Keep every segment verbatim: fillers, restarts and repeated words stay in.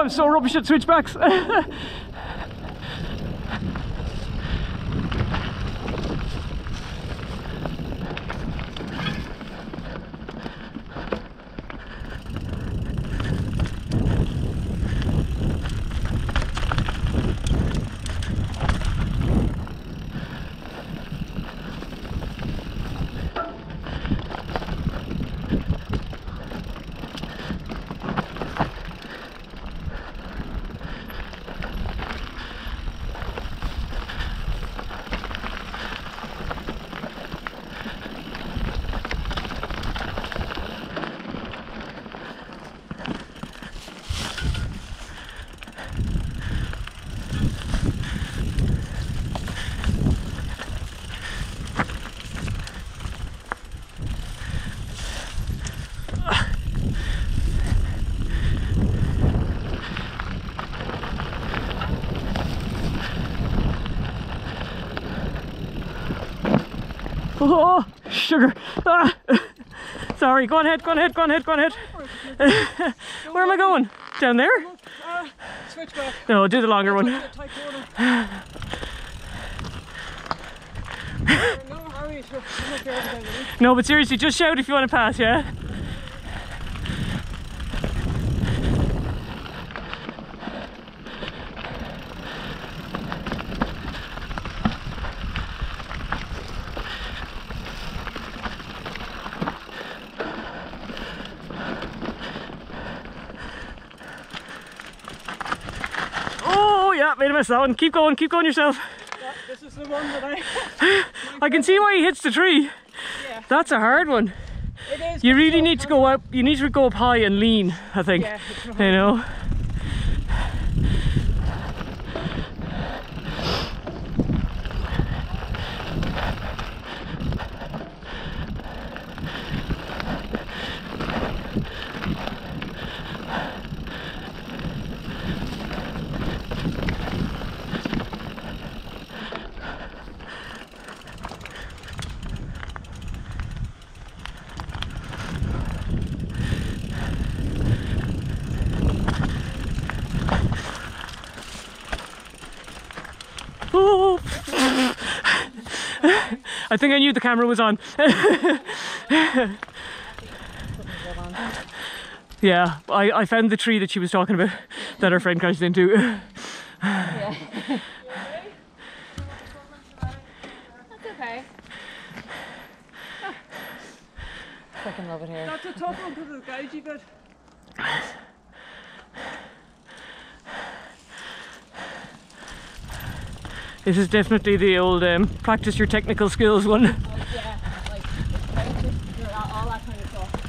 I'm so rubbish at switchbacks. Oh, sugar. Ah. Sorry, go on ahead, go on ahead, go on ahead, go on ahead. Where am I going? Down there? Uh, switch back. No, do the longer one. No, but seriously, just shout if you want to pass, yeah? Yeah, made a mess of that one. Keep going, keep going yourself. Yeah, this is the one that I... I can see why he hits the tree. Yeah. That's a hard one. It is. You really need to go up, you need to go up high and lean, I think. Yeah, you know? Oh. I think I knew the camera was on. Yeah, I, I found the tree that she was talking about that her friend crashed into. Yeah. That's okay. Oh. Fucking love it here. That's a tough one because it's gagey bit. This is definitely the old um, practice your technical skills one. Oh, yeah, like practice, all that kind of stuff.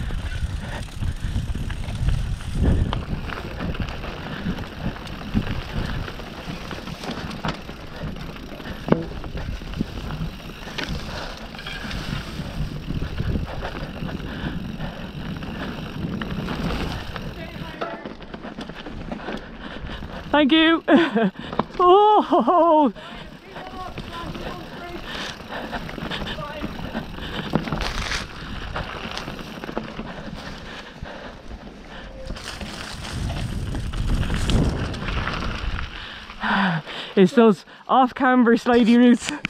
Thank you. Oh. It's those off-camber slidey routes.